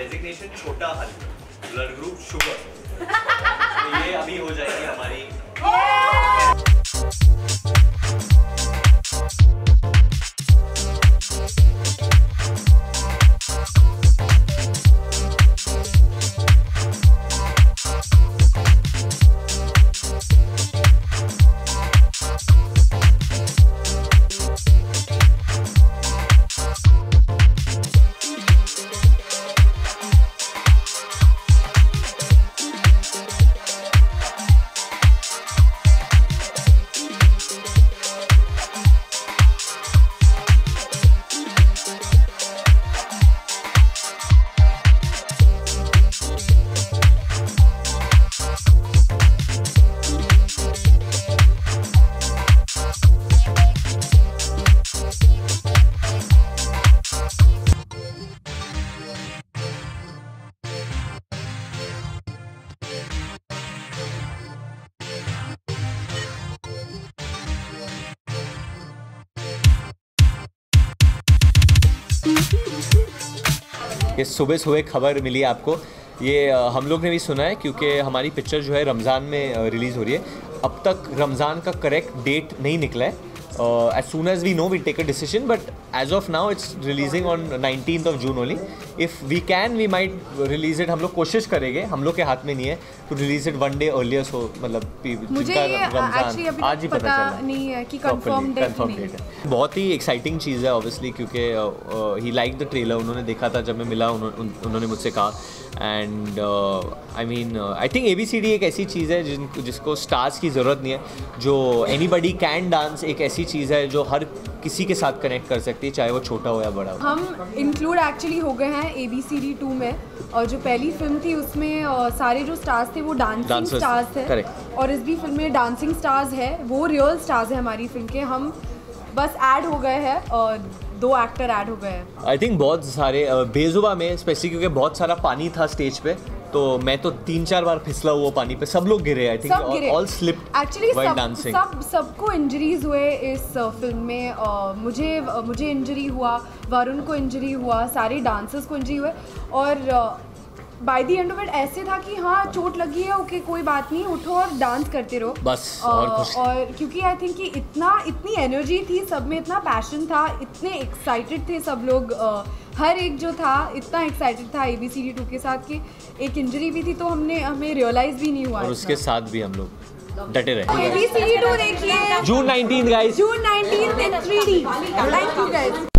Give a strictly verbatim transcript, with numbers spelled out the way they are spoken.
Designation छोटा हल, blood group sugar. तो ये अभी हो जाएगी हमारी। ये सुबह सुबह खबर मिली आपको, ये हम लोग ने भी सुना है क्योंकि हमारी पिक्चर जो है रमज़ान में रिलीज़ हो रही है। अब तक रमज़ान का करेक्ट डेट नहीं निकला है। As soon as we know we take a decision, but as of now it's releasing on nineteenth of June only. If we can we might release it, हम लोग कोशिश करेंगे, हम लोग के हाथ में नहीं है to release it one day earlier. So मतलब मुझे रमज़ान आज ही पता चला नहीं है कि कंफर्म डेट है। बहुत ही एक्साइटिंग चीज़ है ऑब्वियसली, क्योंकि ही लाइक द ट्रेलर, उन्होंने देखा था जब मैं मिला, उन्होंने मुझसे कहा। And I mean I think A B C D एक ऐसी चीज़ है जिन जिसको स्टार्स की ज़रूरत नहीं है, जो एनीबडी कैन डांस एक ऐसी चीज़ है जो हर किसी के साथ कनेक्ट कर सकती है, चाहे वो छोटा हो या बड़ा हो। हम इंक्लूड एक्चुअली हो गए हैं A B C D two में, और जो पहली फिल्म थी उसमें uh, सारे जो स्टार्स थे वो डांसिंग स्टार्स थे। Correct. और इस भी फिल्म में डांसिंग स्टार्स है, वो रियल स्टार्स है हमारी फिल्म के। हम बस ऐड हो गए हैं और दो एक्टर ऐड हो गए हैं। आई थिंक बहुत सारे बेजुबा में स्पेशली क्योंकि बहुत सारा पानी था स्टेज पे, तो मैं तो तीन चार बार फिसला हुआ पानी पे, सब लोग गिरे। I think all slipped actually सब सब सबको इंजरीज हुए इस फिल्म में। uh, मुझे uh, मुझे इंजरी हुआ, वरुण को इंजरी हुआ, सारे डांसर्स को इंजरी हुए, और by the end of it ऐसे था कि हाँ चोट लगी है, ओके कोई बात नहीं, उठो और डांस करते रहो बस। और, कुछ और क्योंकि आई थिंक कि इतना इतनी एनर्जी थी सब में, इतना पैशन था, इतने एक्साइटेड थे सब लोग, uh, हर एक जो था इतना एक्साइटेड था A B C D two के साथ कि एक इंजरी भी थी, तो हमने हमें रियलाइज भी नहीं हुआ। और उसके साथ भी हम लोग डटे रहे। A B C D two देखिए June nineteenth guys, June nineteenth in three D. Thank you guys.